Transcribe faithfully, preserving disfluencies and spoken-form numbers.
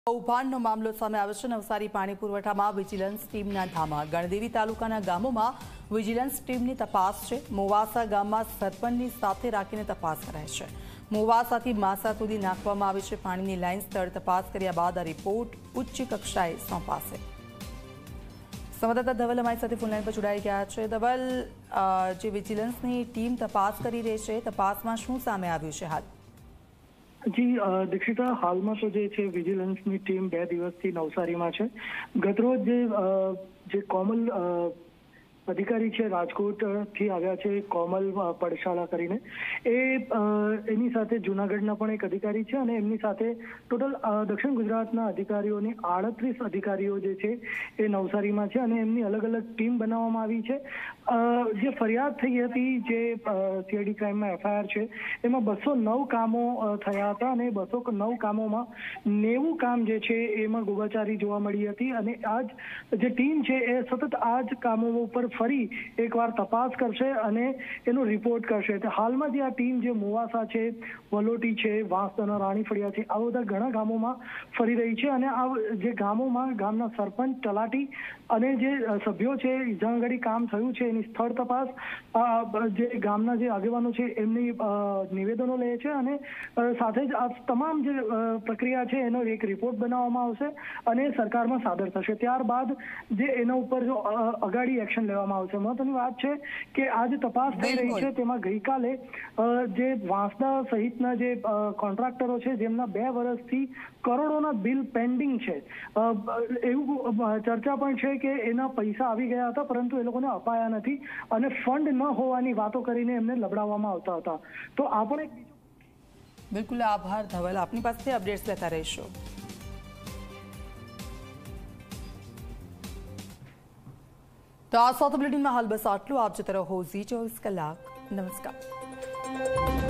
કૌભાંડનો મામલો સામે આવ્યો છે। નવસારી પાણી પુરવઠામાં વિજિલન્સ ટીમના ધામા। ગણદેવી તાલુકાના ગામોમાં વિજિલન્સ ટીમની તપાસ છે। મોવાસા ગામમાં સરપંચની સાથે રાખીને તપાસ કરાય છે। મોવાસાથી માસા સુધી નાખવામાં આવી છે પાણીની લાઇન। સ્થળ તપાસ કર્યા બાદ આ રિપોર્ટ ઉચ્ચ કક્ષાએ સોંપાશે। સંવાદદાતા ધવલ અમારી સાથે ફોનલાઈન પર જોડાઈ ગયા છે। ધવલ, જે વિજિલન્સની ટીમ તપાસ કરી રહી છે, તપાસમાં શું સામે આવ્યું છે હાલ? જી દીક્ષિતા, હાલમાં તો જે છે વિજિલન્સની ટીમ બે દિવસથી નવસારીમાં છે। ગતરોજ જે જે કોમલ અધિકારી છે, રાજકોટથી આવ્યા છે, કોમલ પડશાળા કરીને, એ એની સાથે જૂનાગઢના પણ એક અધિકારી છે અને એમની સાથે ટોટલ દક્ષિણ ગુજરાતના અધિકારીઓની આડત્રીસ અધિકારીઓ જે છે એ નવસારીમાં છે અને એમની અલગ અલગ ટીમ બનાવવામાં આવી છે। જે ફરિયાદ થઈ હતી, જે સીઆઈડી ક્રાઇમમાં એફઆઈઆર છે, એમાં બસો નવ કામો થયા હતા અને બસો નવ કામોમાં નેવું કામ જે છે એમાં ગોબાચારી જોવા મળી હતી અને આજ જે ટીમ છે એ સતત આ જ કામો ઉપર ફરી એકવાર તપાસ કરશે અને એનો રિપોર્ટ કરશે। હાલમાં જે આ ટીમ જે મોવાસા છે, વલોટી છે, વાંસદાના, રાણીફળિયા છે, આ બધા ઘણા ગામોમાં ફરી રહી છે અને આ જે ગામોમાં ગામના સરપંચ, તલાટી અને જે સભ્યો છે, જ્યાં આગળ કામ થયું છે એની સ્થળ તપાસ, જે ગામના જે આગેવાનો છે એમની નિવેદનો લે છે અને સાથે જ આ તમામ જે પ્રક્રિયા છે એનો એક રિપોર્ટ બનાવવામાં આવશે અને સરકારમાં સાદર થશે। ત્યારબાદ જે એના ઉપર જો અગાડી એક્શન લેવામાં આવશે। મહત્વની વાત છે કે આ જે તપાસ થઈ રહી છે તેમાં ગઈકાલે જે વાંસદા સહિતના જે કોન્ટ્રાક્ટરો છે, જેમના બે વર્ષથી કરોડોના બિલ પેન્ડિંગ છે, એવું ચર્ચા પણ છે કે એના પૈસા આવી ગયા હતા પરંતુ એ લોકોને અપાયા નથી અને ફંડ ન હોવાની વાતો કરીને એમને લબડાવવામાં આવતા હતા। તો આ પણ એક બિલકુલ આભાર ધવલ, આપની પાસેથી અપડેટ્સ લેતા રહીશું। તો આ સાઉથ બુલેટિનમાં હાલ બસ આટલું। આપ જતા રહો ઝી ચોવીસ કલાક। નમસ્કાર।